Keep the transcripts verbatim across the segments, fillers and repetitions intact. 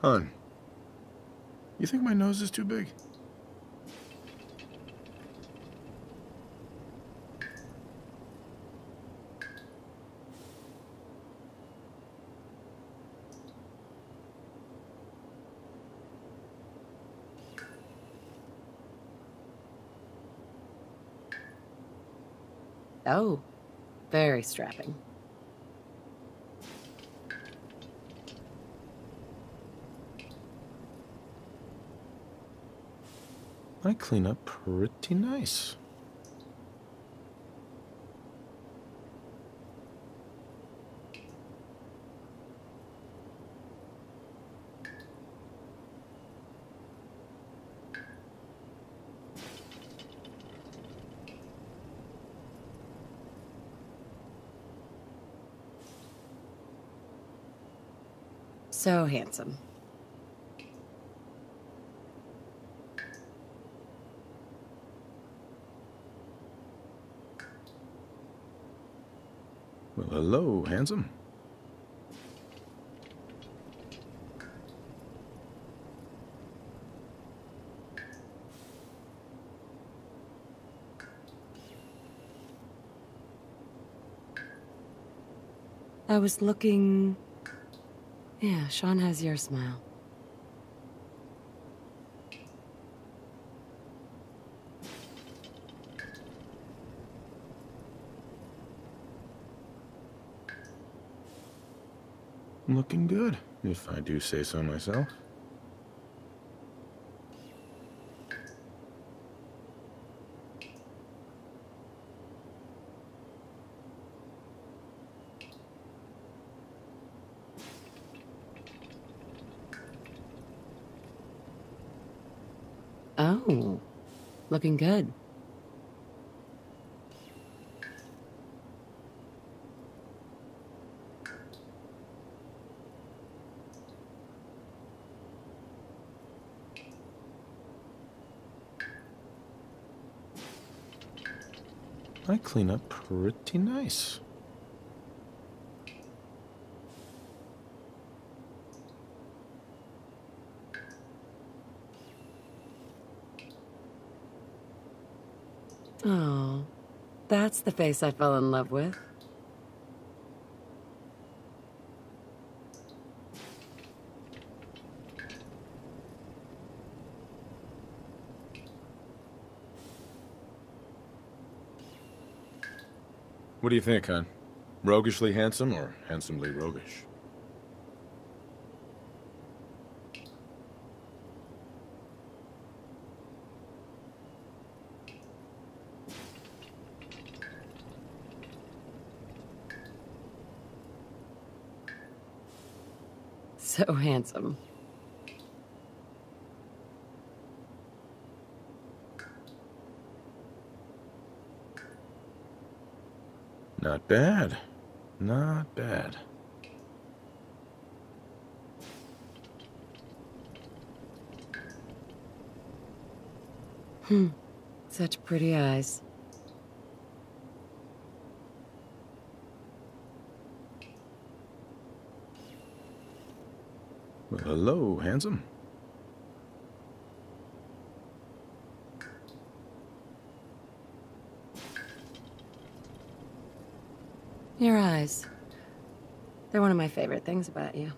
Hun, you think my nose is too big? Oh, very strapping. I clean up pretty nice. So handsome. Well, hello, handsome. I was looking... Yeah, Sean has your smile. Looking good, if I do say so myself. Oh, looking good. I clean up pretty nice. Oh, that's the face I fell in love with. What do you think, hon? Roguishly handsome or handsomely roguish? So handsome. Not bad. Not bad. Hmm, such pretty eyes. Well, hello, handsome. Your eyes. They're one of my favorite things about you.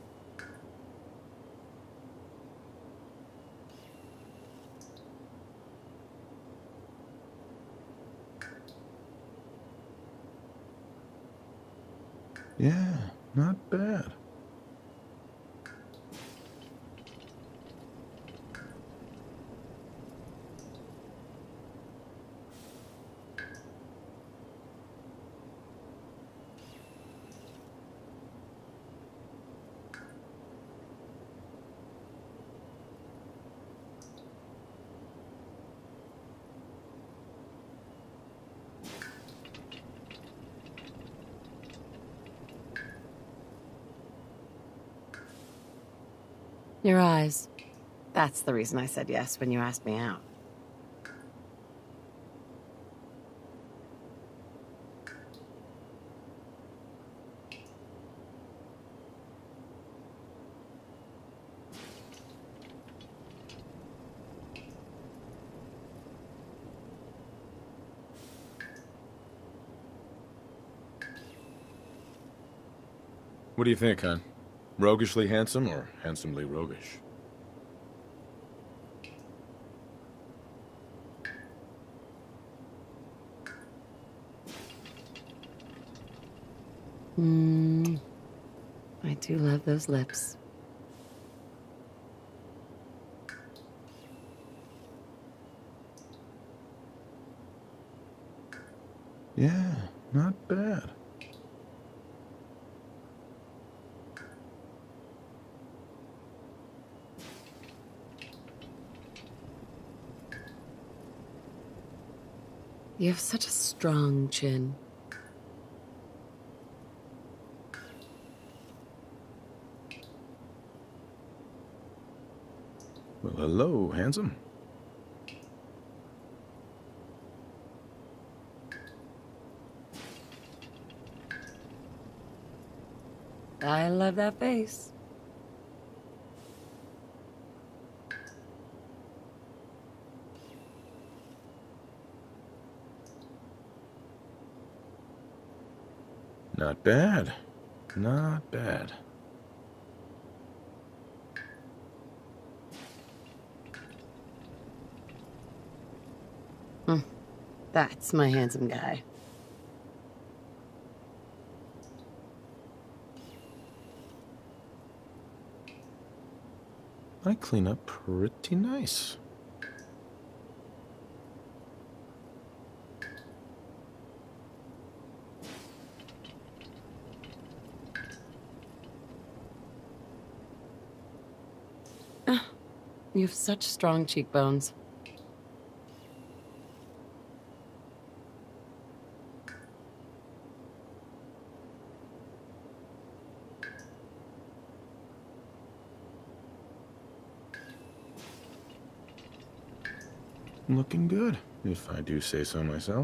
Yeah, not bad. Your eyes. That's the reason I said yes when you asked me out. What do you think, hon? Roguishly handsome or handsomely roguish? Hmm. I do love those lips. Yeah, not bad. You have such a strong chin. Well, hello, handsome. I love that face. Not bad. Not bad. Hmm. That's my handsome guy. I clean up pretty nice. You have such strong cheekbones. Looking good, if I do say so myself.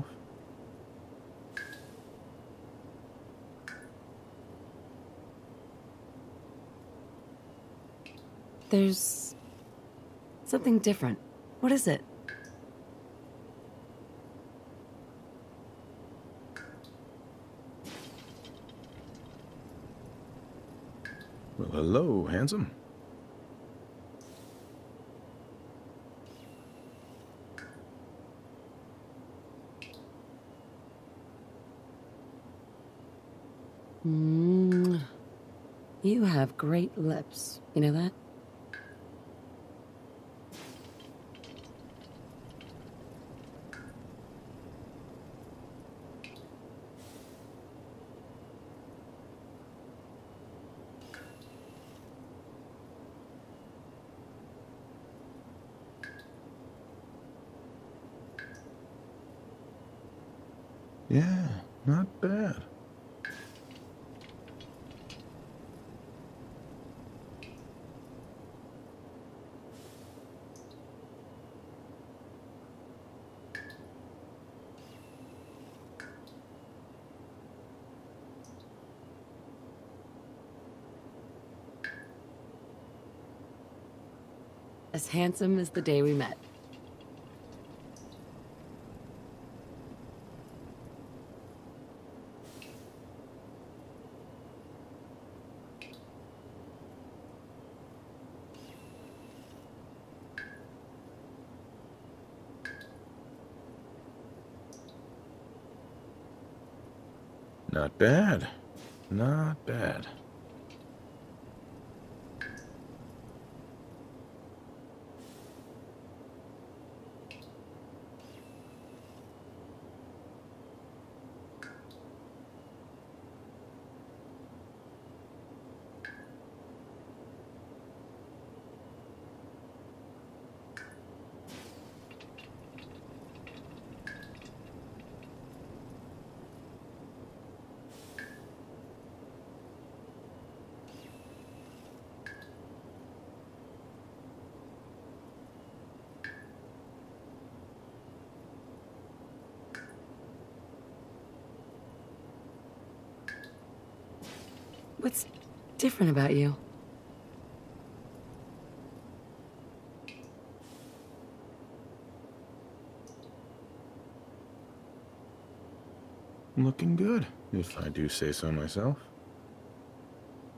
There's something different. What is it? Well, hello, handsome. Mm, you have great lips. You know that? Yeah, not bad. As handsome as the day we met. Not bad. Not bad. What's different about you? Looking good, if I do say so myself.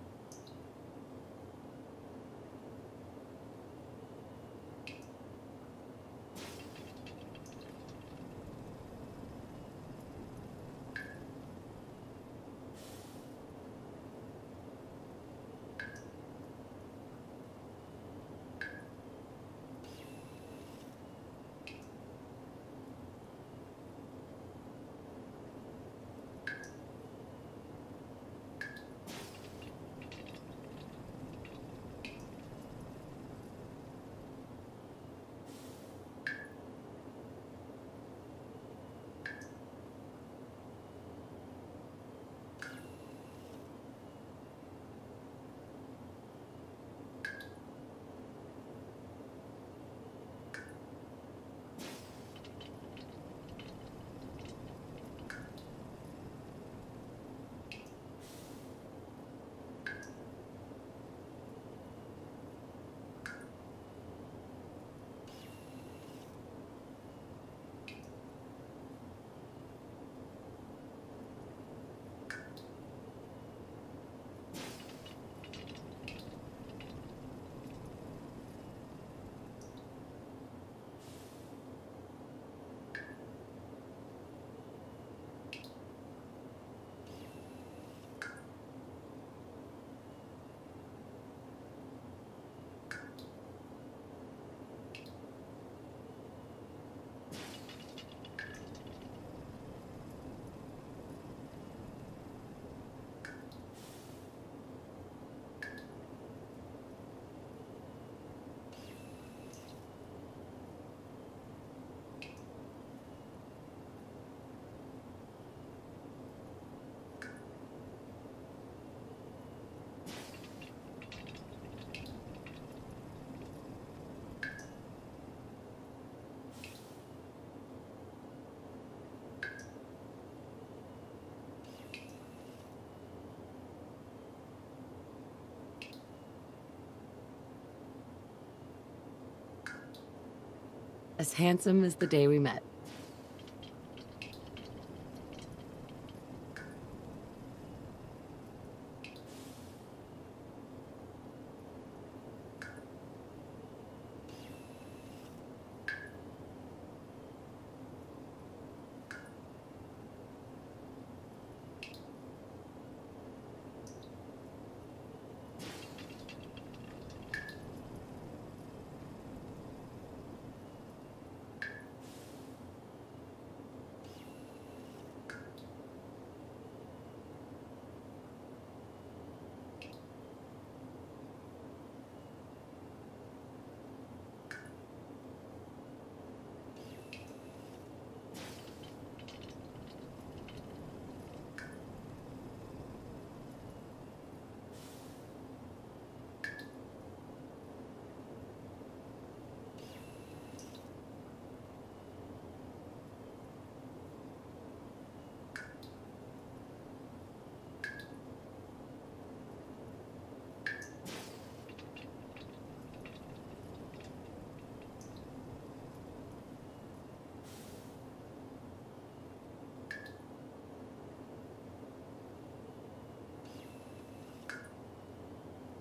As handsome as the day we met.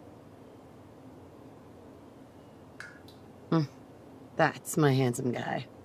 Hmm. That's my handsome guy.